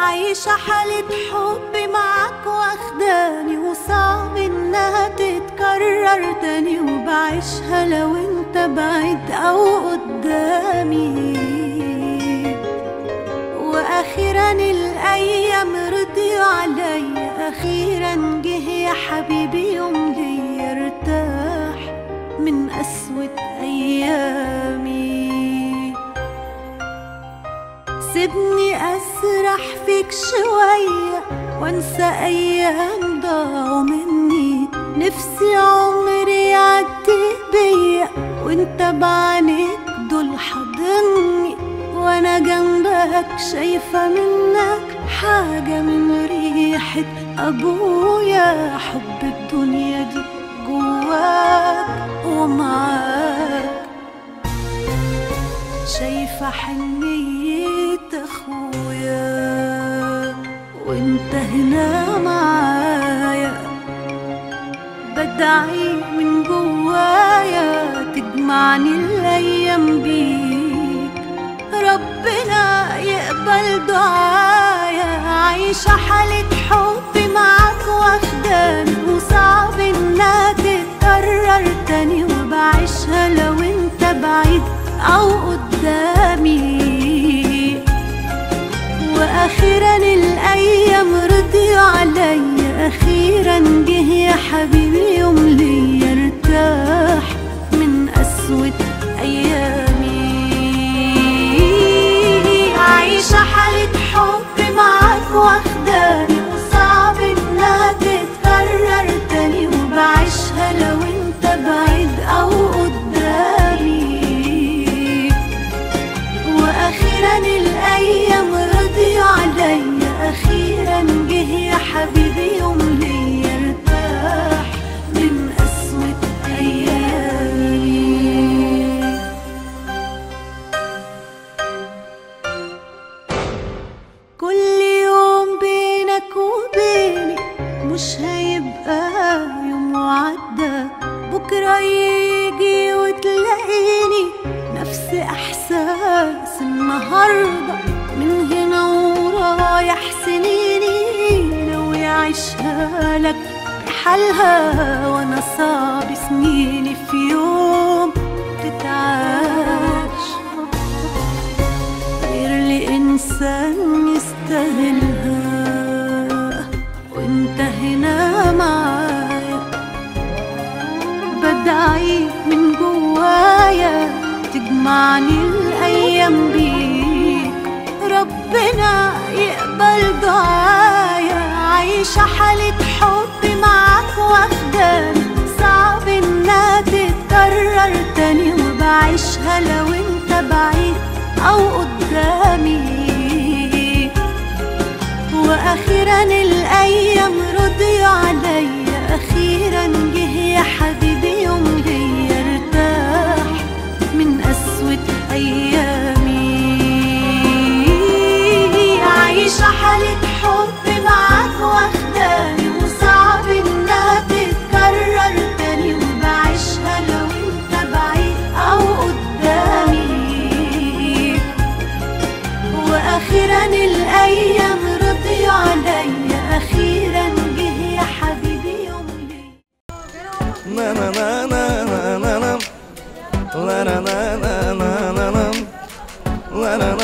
عايشة حالة حب معاك واخداني، وصعب انها تتكرر تاني، وبعيشها لو انت بعيد او قدامي. واخيرا الايام رضيوا عليا، اخيرا جه يا حبيبي يوم ليا ارتاح من قسوة ايامي. سيبني اسرح فيك شوية وانسى ايام ضاعوا مني، نفسي عمري يعدي بيا وانت بعينيك دول حاضني، وانا جنبك شايفة منك حاجة من ريحة ابويا. حب الدنيا دي جواك ومعاك، شايفة حنية اخويا وانت هنا معايا. بدعي من جوايا تجمعني الايام بيك، ربنا يقبل دعايا. عايشة حالة حب معاك واخداني، وصعب انها تتكرر تاني، وبعيشها لو انت بعيد او قدامي. واخيرا الايام رضيوا عليا، اخيرا جه يا حبيبي يوم ليا ارتاح من قسوة ايامي. عايشة حالة حب معاك واخداني، وصعب انها تتكرر تاني، وبعيشها لو انت بعيد او قدامي. واخيرا الايام رضيوا عليا، اخيرا جه يا حبيبي يوم ليا ارتاح من قسوة ايامي. كل يوم بينك وبيني مش هيبقى يوم وعدى، بكرة يجي وتلاقيني نفس احساس النهاردة. من هنا ورايح سنيني ناوي اعيشها لك بحالها، وانا صعب سنيني في يوم تتعاش غير لإنسان يستاهلها. وانت هنا معايا بدعي من جوايا تجمعني الايام بيك، ربنا يقبل دعايا. عايشة حالة حب معاك واخداني، صعب انها تتكرر تاني، وبعيشها لو انت بعيد او قدامي. واخيرا الايام رضيوا عليا، اخيرا جه يا حبيبي يوم ليا ارتاح من قسوة ايامي. عايشة حالة حب معاك واخداني، وصعب انها تتكرر تاني، وبعيشها لو انت بعيد او قدامي. واخيرا الايام رضيوا عليا، اخيرا جه يا حبيبي يوم ليا. لا لا لا لا لا لا لا لا لا لا لا لا لا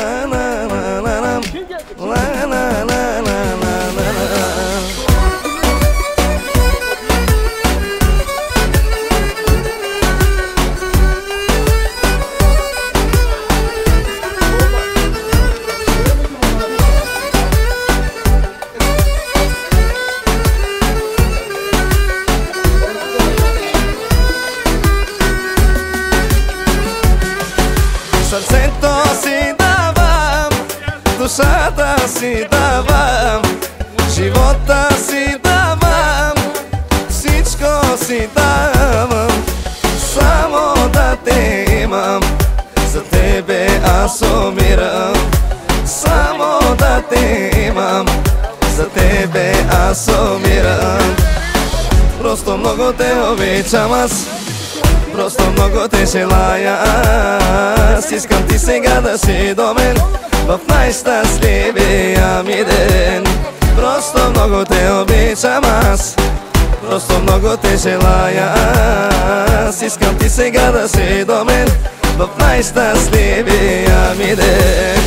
Salsento si davam, dušata si davam, života si davam, всичко si davam, samo da te imam, za tebe аз умирам, samo da te imam, za tebe аз умирам. Просто много те обичам аз, просто много те желая аз. Аз искам ти сега да си до мен в най-щастливия ми ден. Просто много те обичам аз, просто много те желая. Аз искам ти сега да си до мен в най-щастливия ми ден.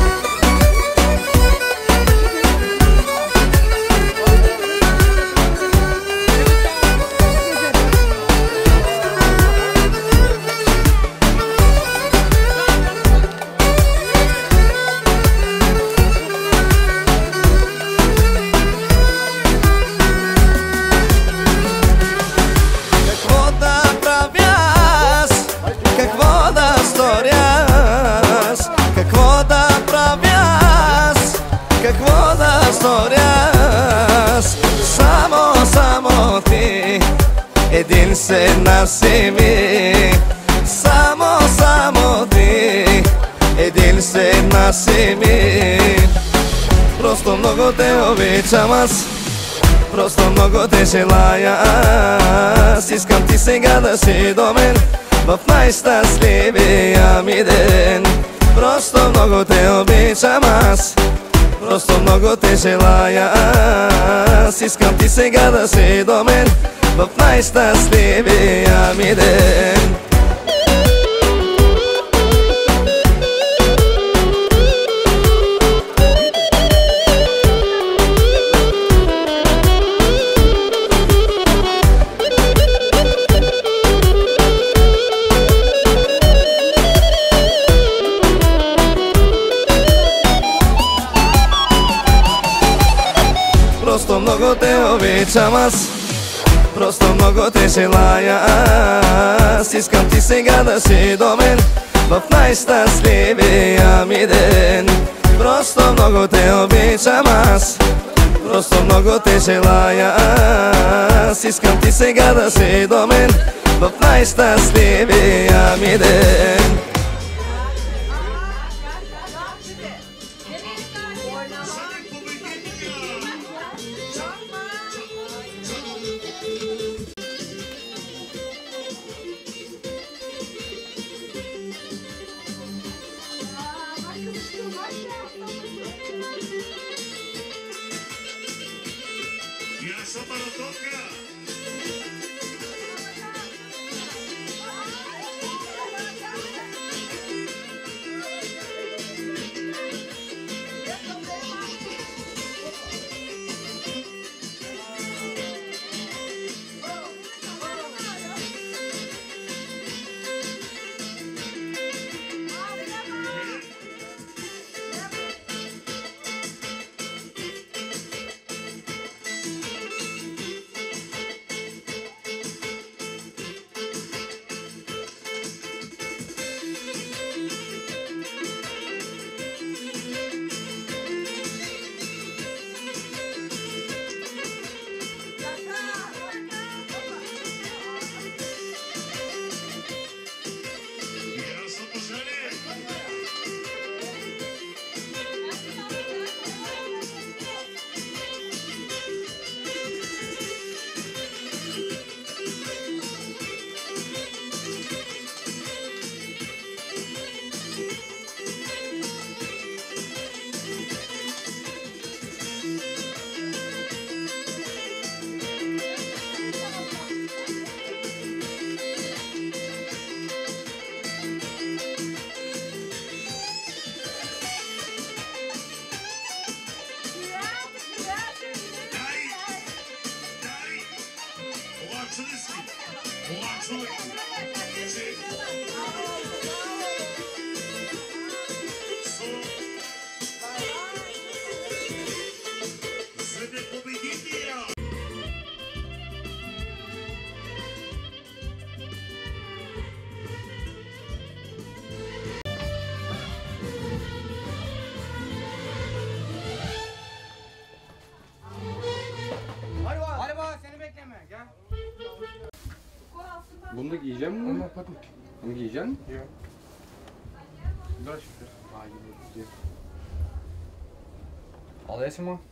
Какво да сторя аз? Само ти, единствена си ми. Само ти, единствена си ми. Просто много те обичам аз, просто много те желая. Аз искам ти сега да си до мен в най-щастливия ми ден. Просто много те обичам аз, просто много те желая. Аз искам ти сега да си до мен в най-щастливия ми ден. Просто много те обичам аз, просто много те желая. Аз искам ти сега да си до мен в най-щастливия ми ден. Просто много те обичам аз, просто много те желая. Аз искам ти сега да си до мен в най-щастливия ми ден. Bunu da giyeceğim mi? Ama patik. Bunu giyeceksin? Yok. Dur şimdi. Vay güzel. Alayım mı?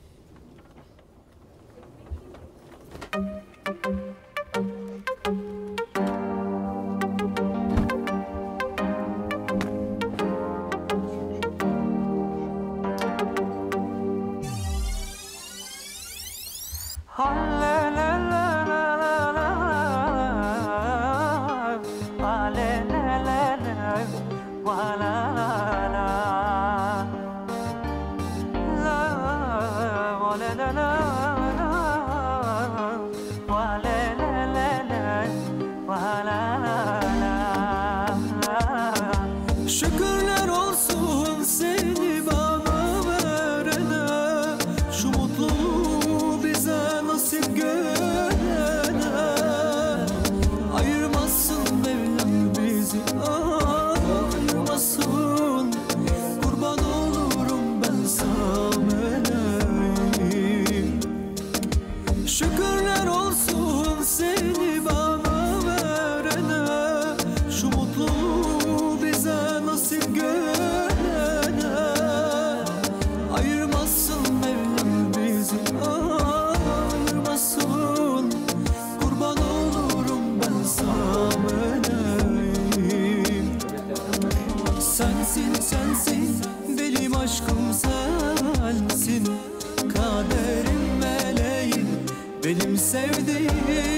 Şükürler olsun seni bana verene, şu mutluluğu bize nasip görene. Ayırmasın Mevlam bizi, ayırmasın. Kurban olurum ben sana meleğim. Şükürler olsun seni bana verene, şu mutluluğu bize nasip görene. Ayırmasın Mevlam bizi, ayırmasın. Kurban olurum ben sana meleğim. Sensin sensin benim aşkım sensin, kaderim meleğim benim sevdiğim.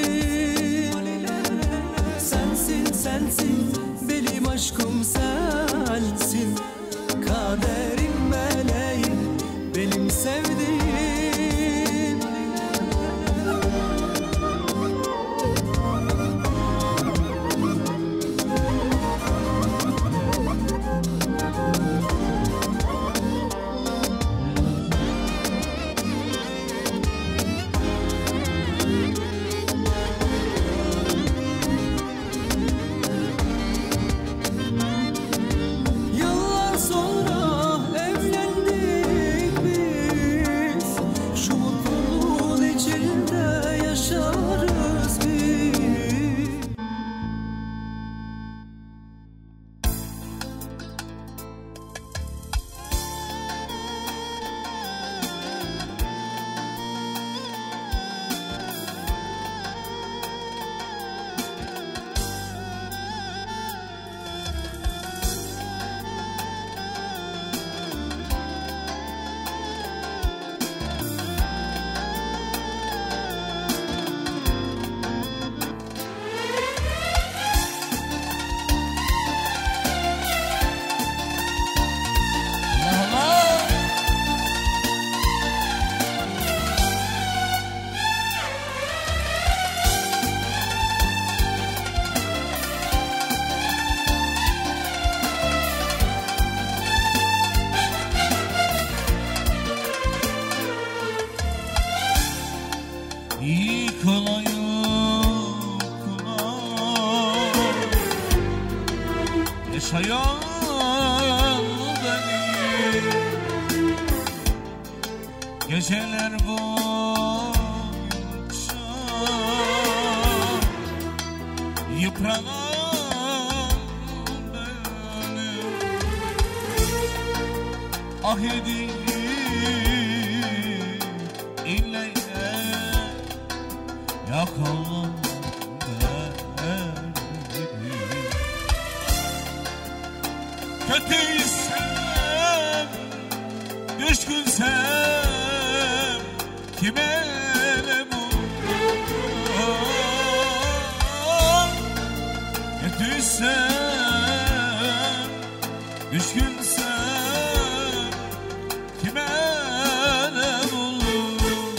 Sensin sensin benim aşkım sensin, kaderim meleğim benim sevdiğim. Yıllar sonra evlendik biz, şu mutluluğun içinde yaşarız biz. İyi kolay yaşayan beni, geceler boyunca yıpranan beni. Ah edeyim ille yakalım beni. Kötüysem, düşkünsem kime ne bu? Kötüysem, düşkünsem kime ne bulur?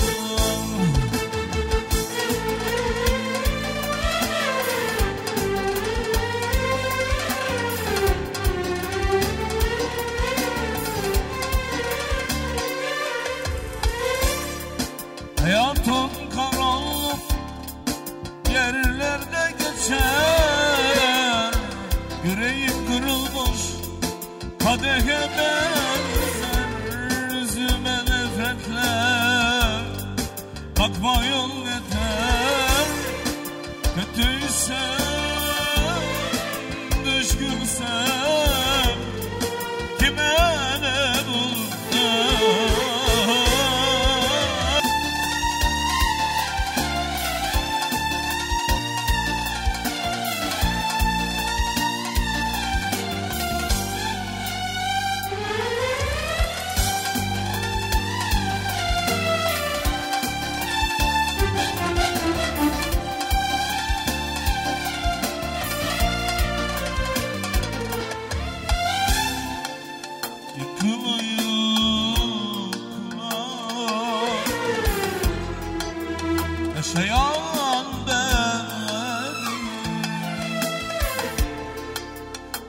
Hayatım karanlık yerlerde geçer, yüreğim kırılmış kadehe benzer. Yüzüme nefretle bakmayın yeter. Kötüysem, düşkünsem kime ne buldum?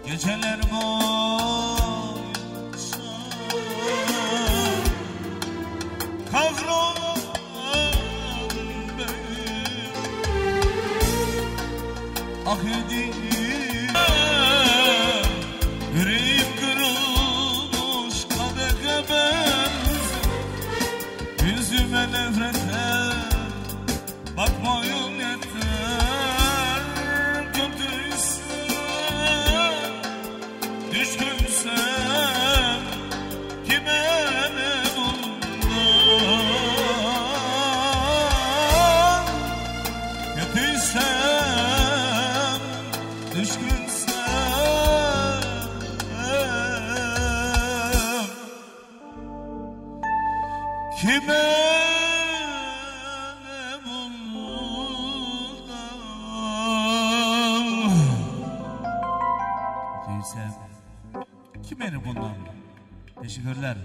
Geceler boyunca kahrolan benim ah edeyim yüreğim kırılmış kadehe benzer yüzüme nefrete bakmayın yeter kötüysen düşkünsen kime ne bundan kötüysen düşkünsen kime ne bundan kötüysen kime ne bundan. Teşekkürler.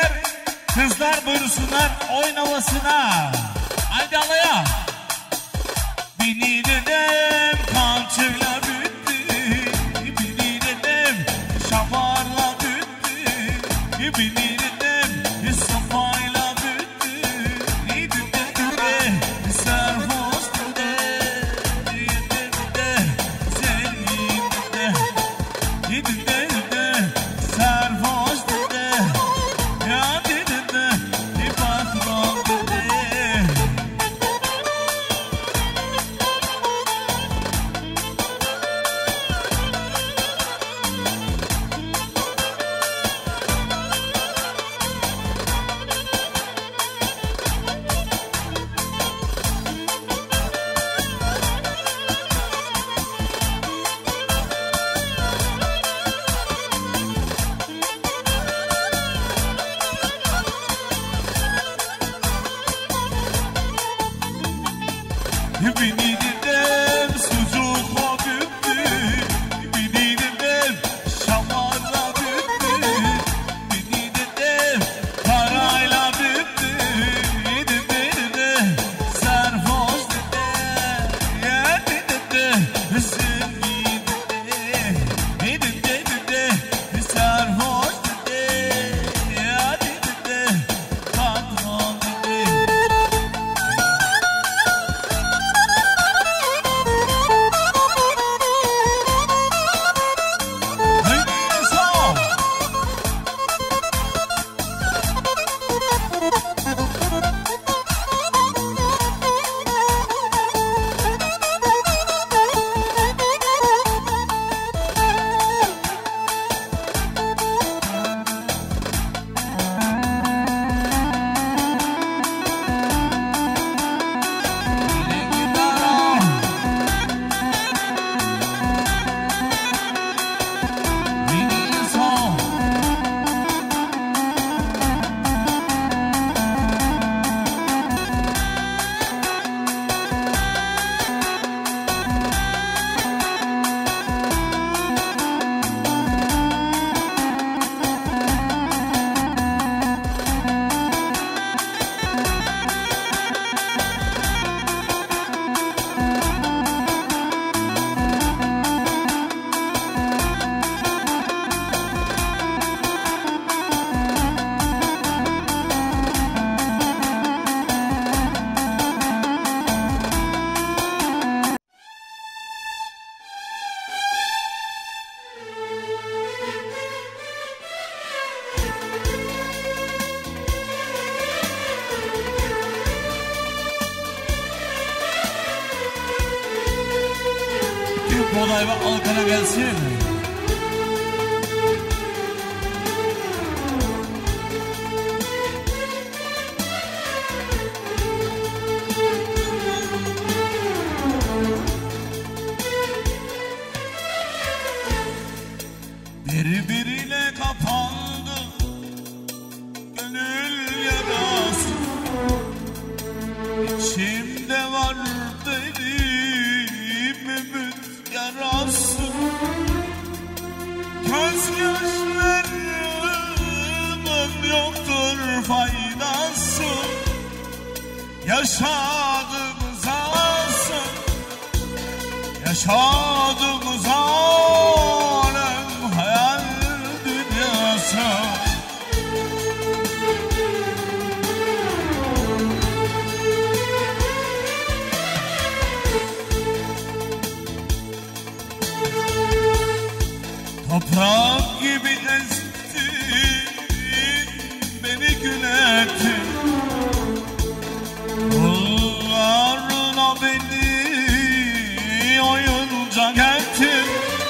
beyler, kızlar buyursunlar oynamasına. Haydi alaya. Beni dedem kamçıyla büttü, beni dedem şamarla büttü, beni dedem sopayla büttü, dedem sarhoş dedem, zengin dedem, sarhoş dedem, ya dedem, patron dedem. Beni dedem sucukla büttü, beni dedem şamarla büttü, beni dedem parayla büttü, dedem sarhoş dedem, ya dedem zengin dedem, dedem sarhoş dedem, ya dedem patron dedem. Buğday ve Alkan'a gelsin. Birbirine kapandı gönül yarası, içimde var benim ümit yarası. Gözyaşlarımın yoktur faydası, yaşadığımız asıl, yaşadığımız alem hayal dünyası. Toprak gibi ezdin, beni gün ettin, kullarına beni oyuncak ettin.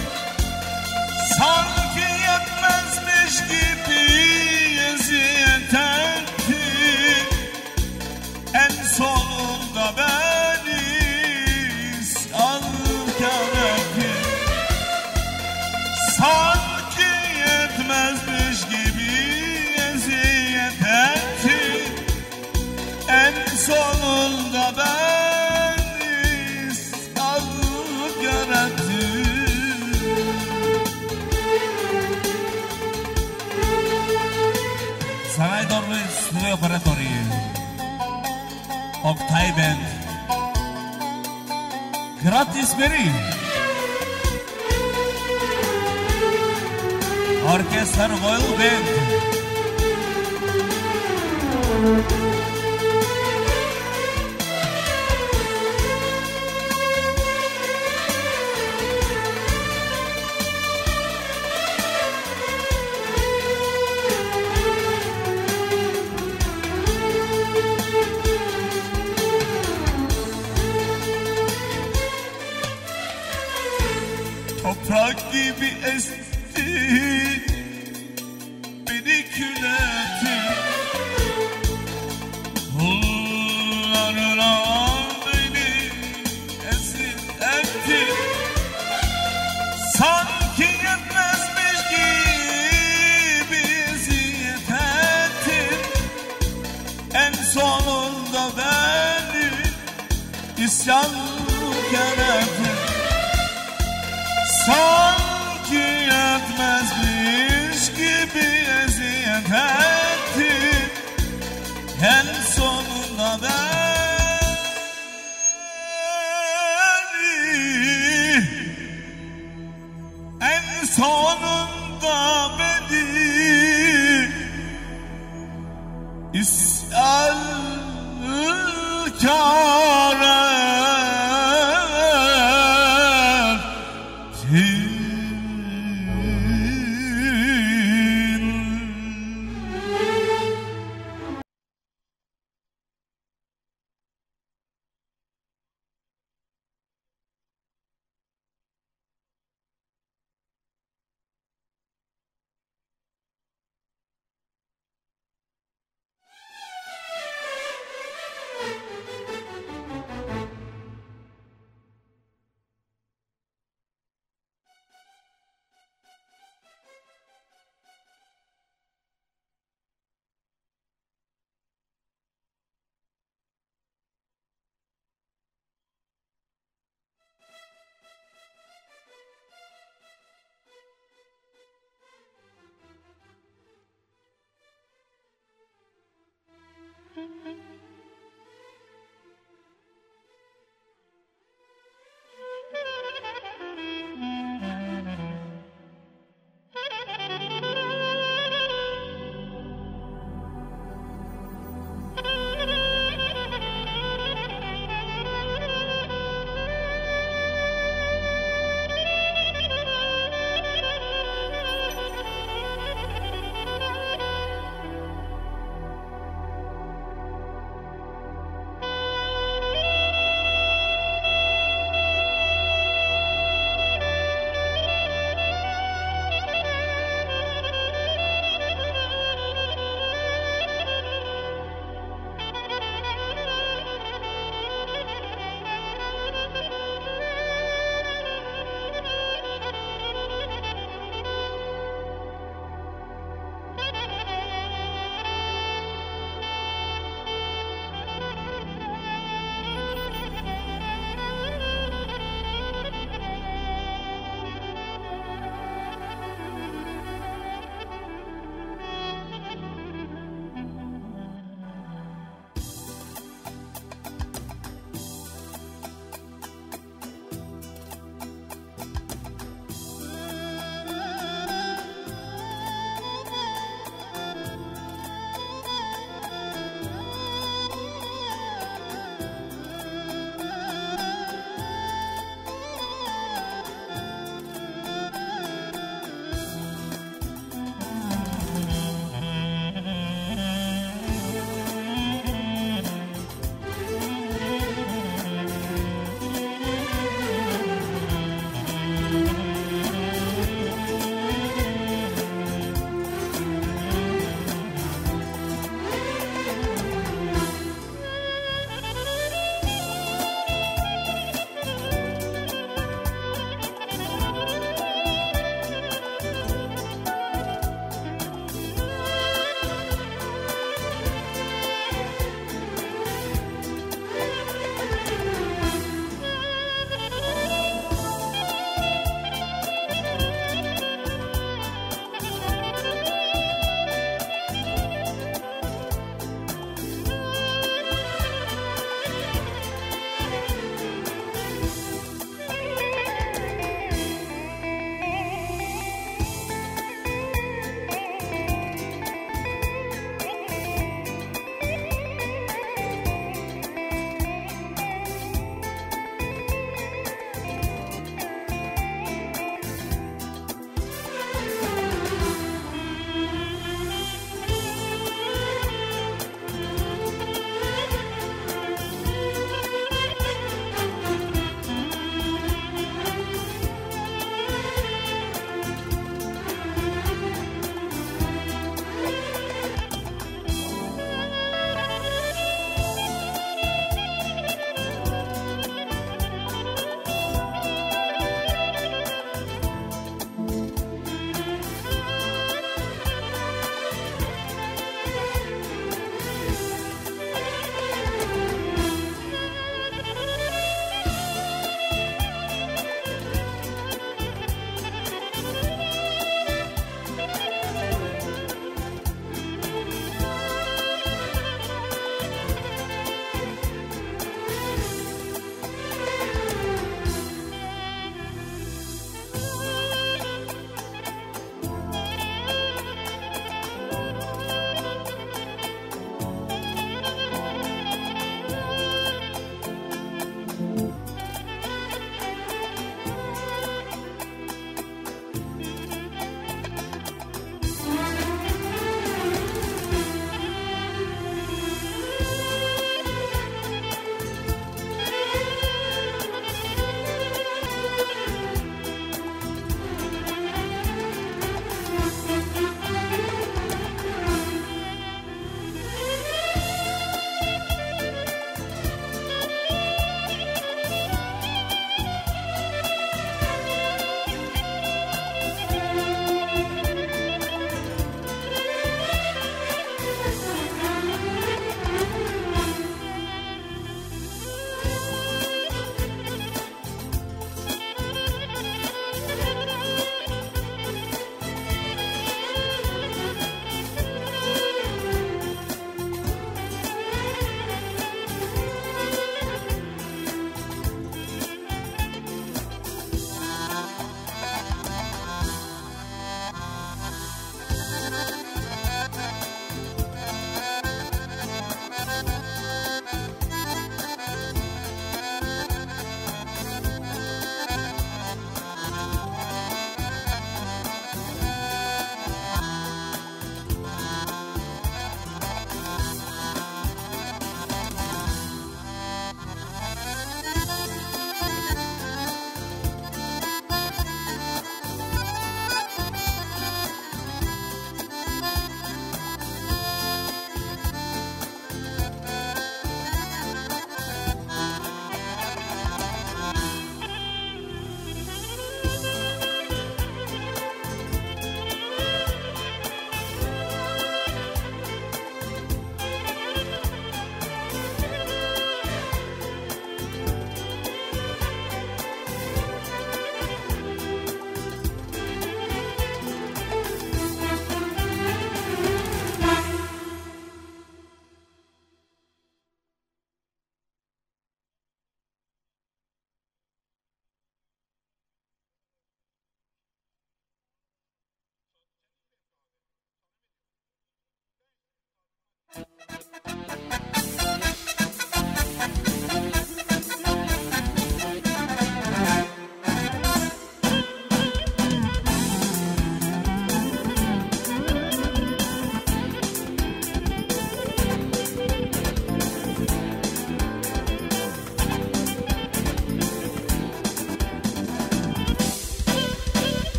Sanki yetmezmiş gibi eziyet ettin, en sonunda beni sarkar ettin. Sanki yetmezmiş gibi eziyet ettin, Torres Operatori Oktay Band Gratis Beri Orkestra Royal Band Toprak gibi esti beni kületi Hullarına beni esir etti Sanki yetmezmiş gibi eziyet ettin En sonunda beni isyankar ettin Sanki yetmezmiş gibi eziyet etti En sonunda beni isyankar ettin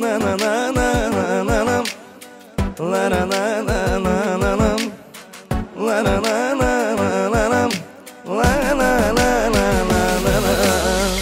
na na na na na na na. La na na na na na na. La na na na na na na. La na na na na na na.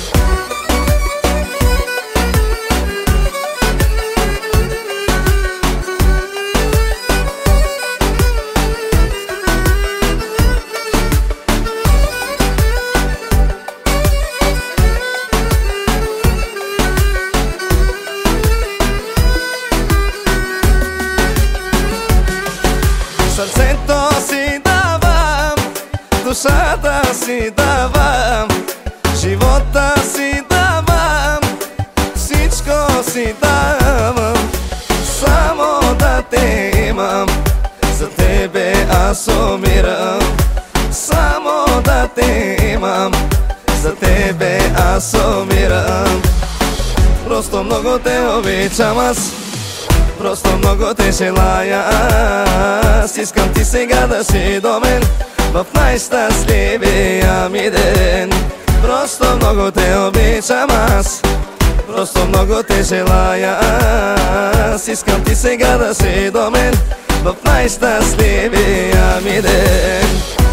Srcето си давам, душата си давам, живота си давам, всичко си давам, само да те имам, за тебе аз умирам, само да те имам, за тебе аз умирам. Просто много те обичам аз, просто много те желая аз. Искам ти сега да си до мен в най-щастливия ми ден. Просто много те обичам аз, просто много те желая аз. Искам ти сега да си до мен в най-щастливия ми ден.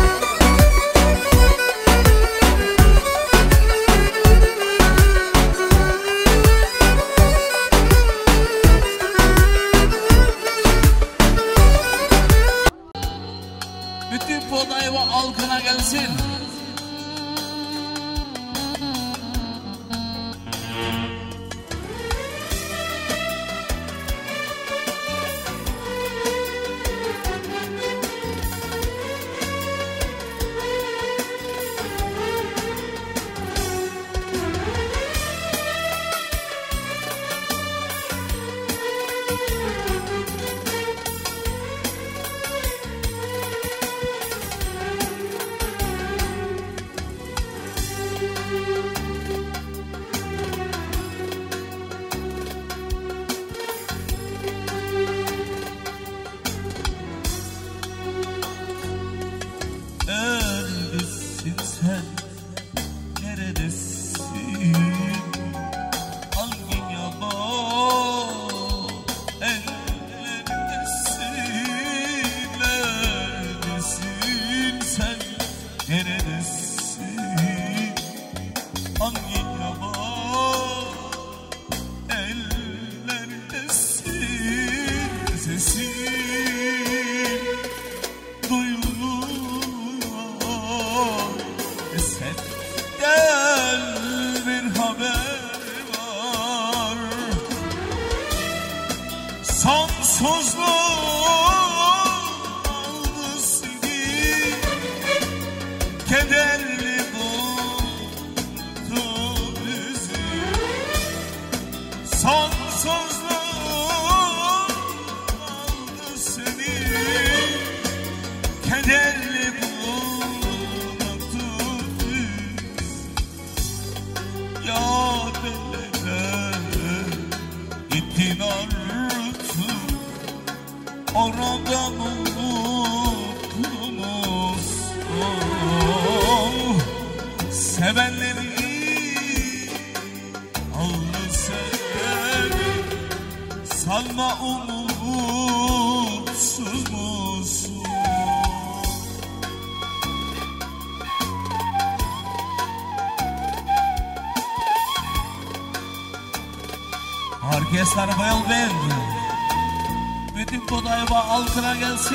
Bütün Podayva halkına gelsin. Neredesin sen? Neredesin? Hangi yaban ellerindesin? Neredesin sen? Neredesin? Hangi yaban ellerindesin? Sesin duyuluyor. Sen gel, bir haber var. Sonsuzluğun aldı seni, kederli buldu bizi. Sonsuzluğun aldı seni, kederli buldu bizi. Ya delere gittin artık, oradan unuttunuz. Oh, sevenleri aldı seni, sanma umutsuz musun? Orkestra Royal Band bütün Podayva halkına gelsin.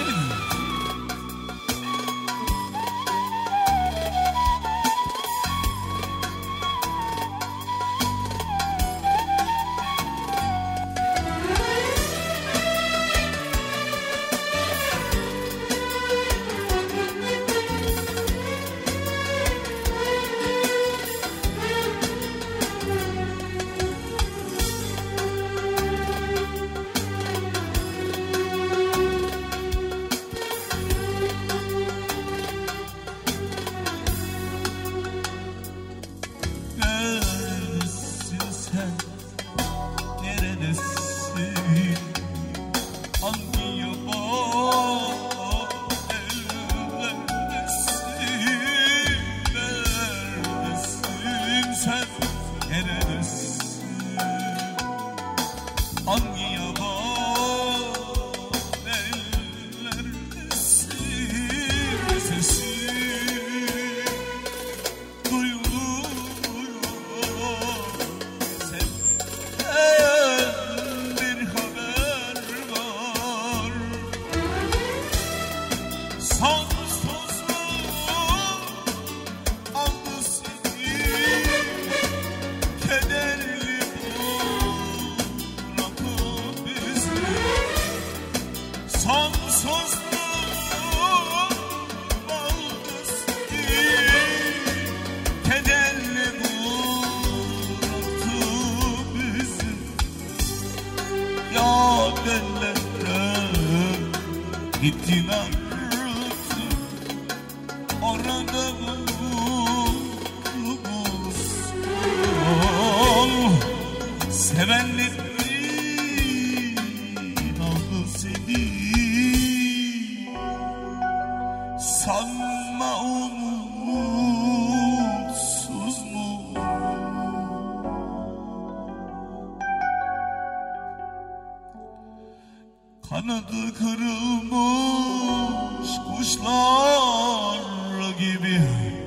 Kanadı kırılmış kuşlar gibi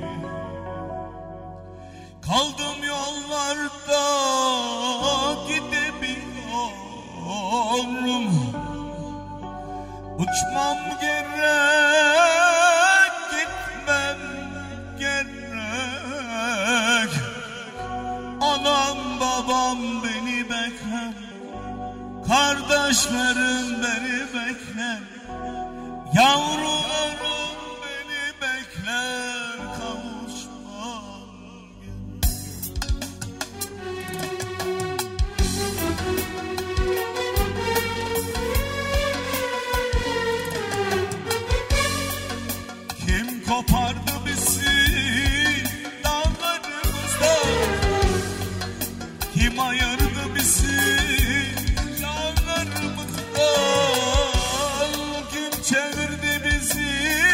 kaldım yollarda gidemiyorum. Uçmam gerek, gitmem gerek. Anam babam beni bekler, kardeşlerim beni bekler, yavrularım beni bekler, kavuşmam. Kim kopardı bizi dağlarımızdan? Kim ayırdı bizi canlarımızdan? Kim çevirdi bizi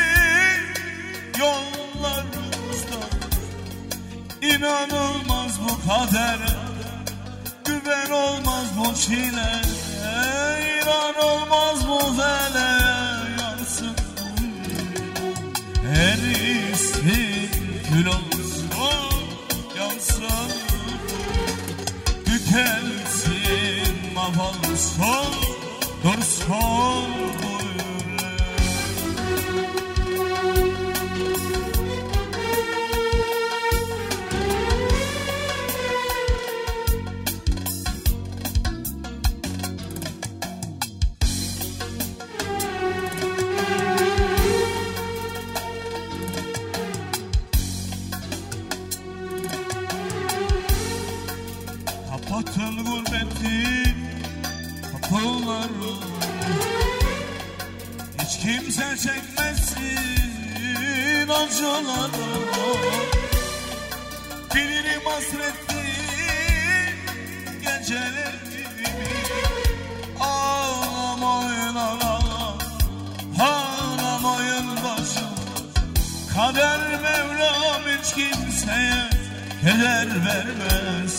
yollarımızdan? İnanılmaz bu kadere, güven olmaz bu çile, inanılmaz bu feleğe, yansın erisin, kül olsun, yansın, tükensin, mahvolsun, dursun bu yürek. Kapatın gurbetin kapıları, hiç kimse çekmesin acıları. Bilirim hasretli gecelerimi, ağlamayın ağlam, ağlamayın başım. Kader Mevlam hiç kimseye keder vermez.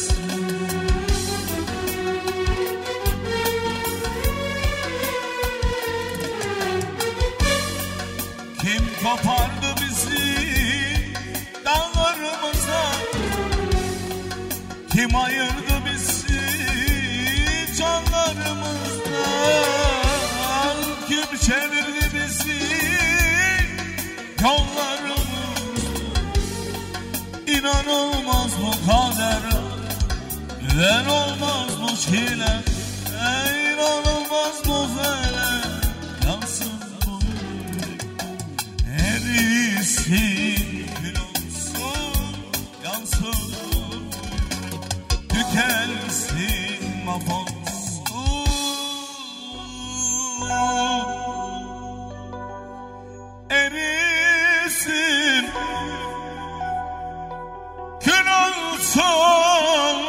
Kim kopardı bizi dağlarımızdan? Kim ayırdı bizi canlarımızdan? Kim çevirdi bizi yollarımızdan? İnanılmaz bu kader, güven olmaz bu çile, inanılmaz bu felek, yansın bu yürek. Erisin, kül olsun, yansın bu yürek. Tükensin, mahvolsun, erisin, kül olsun,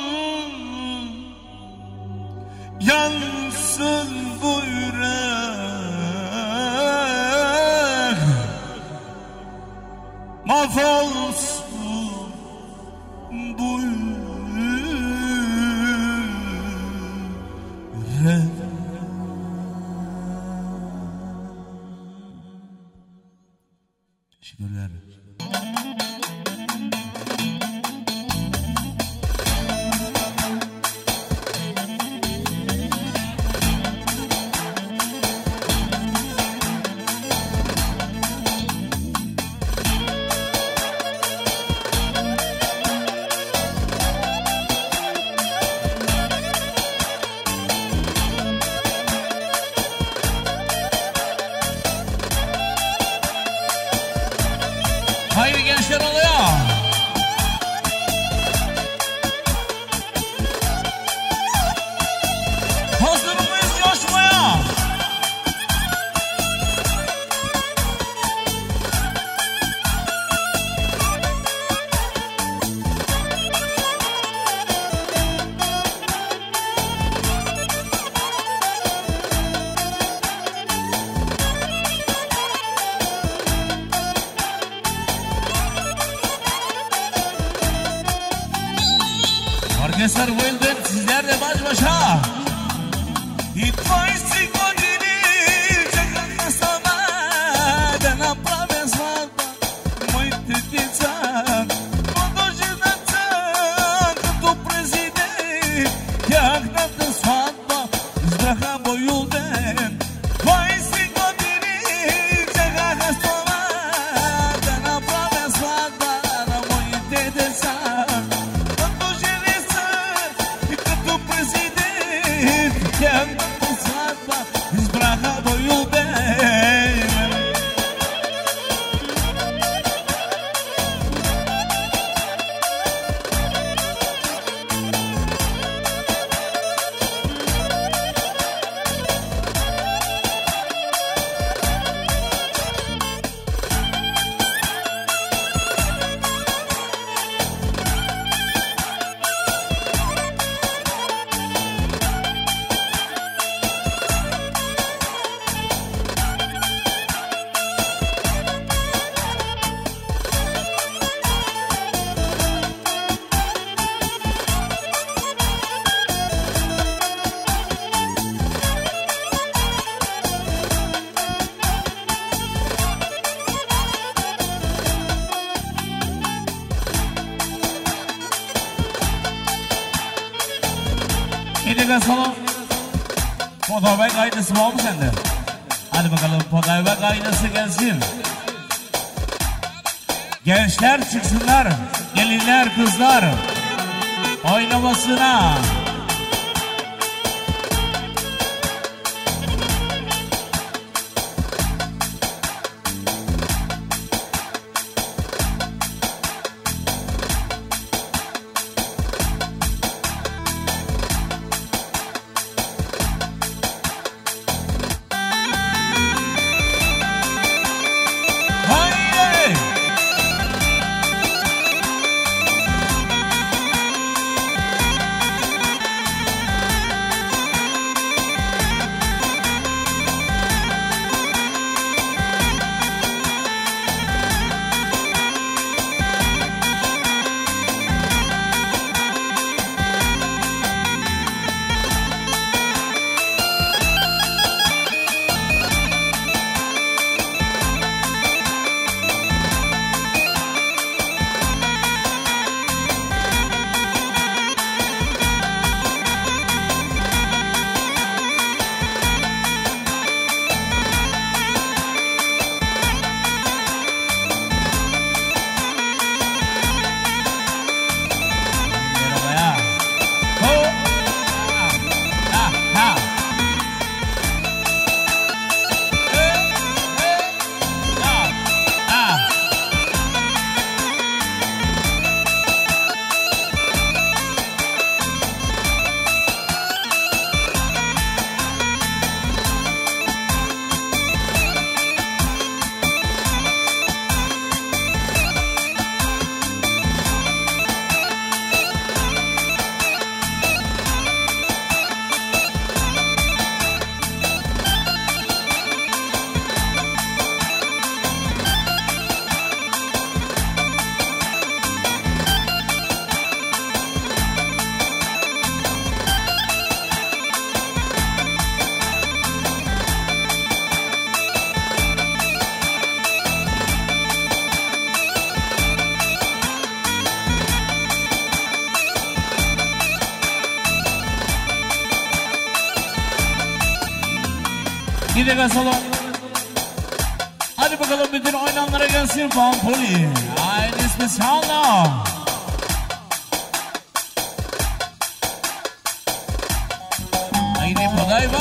yansın bu yürek, mahvolsun bu yürek. Teşekkürler. Hayır gençler oluyor. Hazır mıyız coşmaya? Orkestrar Wilbert sizlerle baş başa. İtfaiyesi Kadir'i te desar. Quando gereças e canto presidente, que anda com salva, esbragado e o bem. Salon Podayba kaynası var mı sende? Hadi bakalım Podayba kaynası gelsin. Gençler çıksınlar, gelinler kızlar oynamasına. Gidelim salon. Hadi bakalım bütün oynanlara gelsin Pampoli. Aynı ismi sağlam. Haydi Podayba.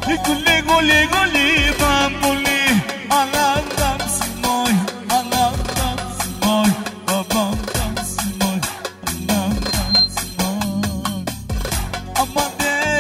Guli guli guli bambuli Anam dansın oy Anam dansın oy Babam dansın oy Anam dansın oy Aman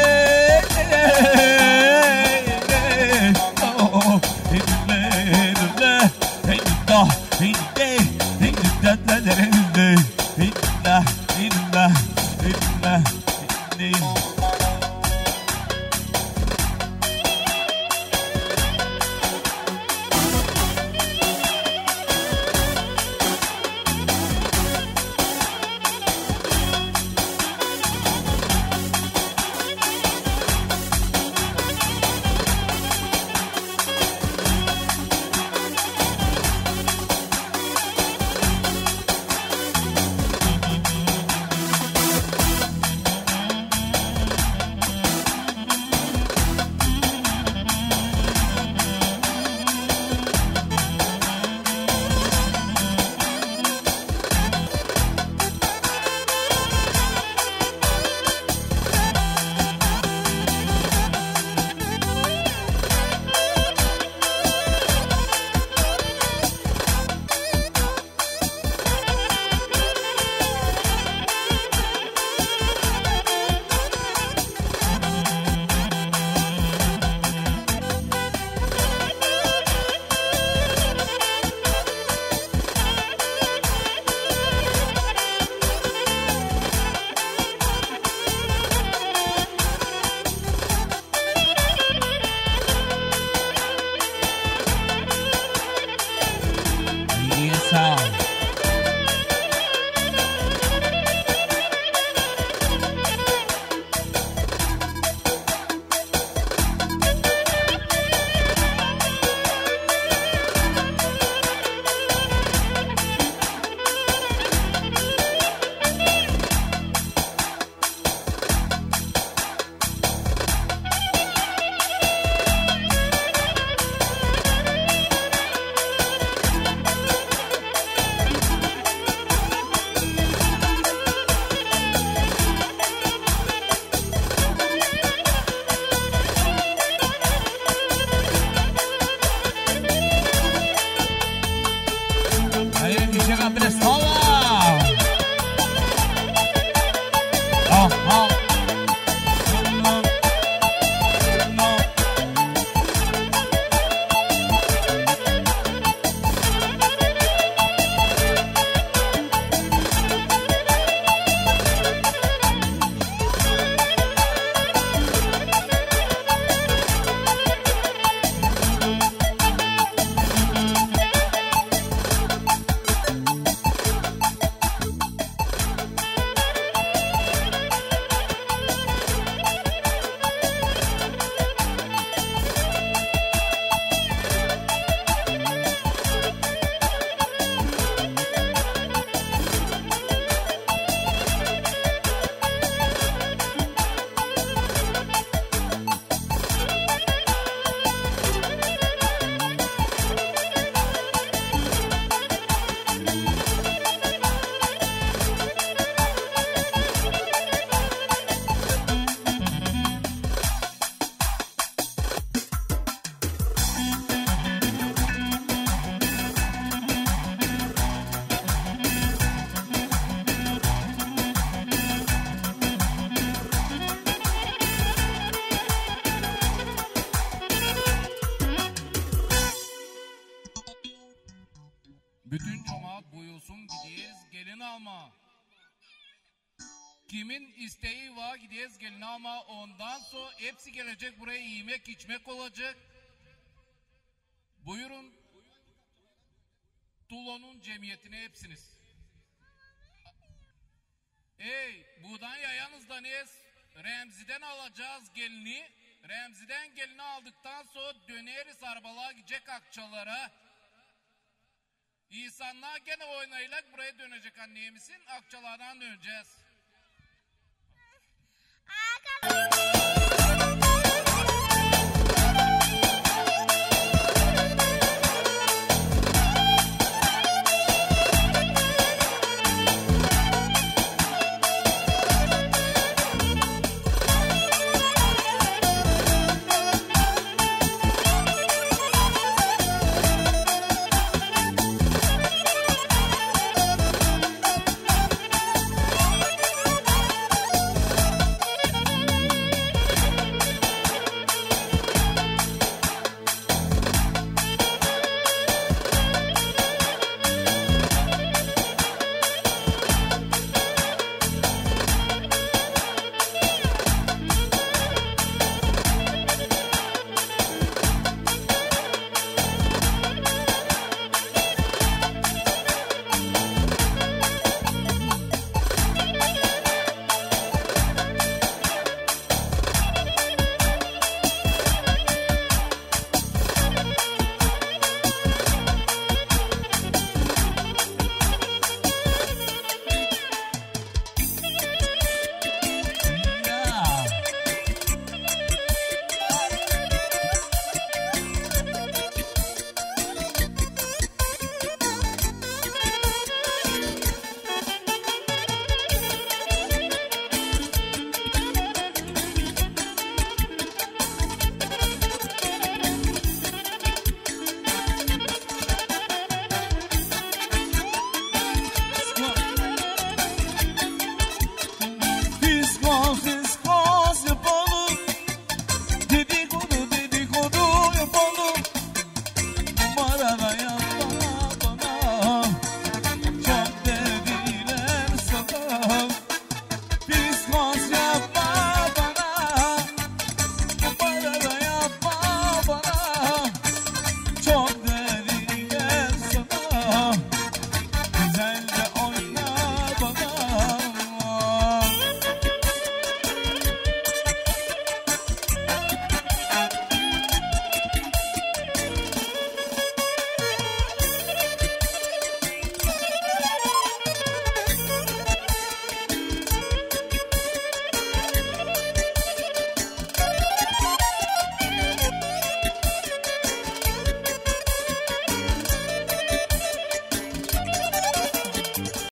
Bütün cemaat buyursun gidiyiz gelin alma. Kimin isteği var gidiyiz gelin alma. Ondan sonra hepsi gelecek buraya yemek içmek olacak. Buyurun. Tulo'nun cemiyetine hepsiniz. Buradan yayanızdanız. Remzi'den alacağız gelini. Remzi'den gelini aldıktan sonra döneriz arabalığa gidecek Akçalara. İnsanlar gene oynayacak buraya dönecek anneyimizin. Akçalardan döneceğiz.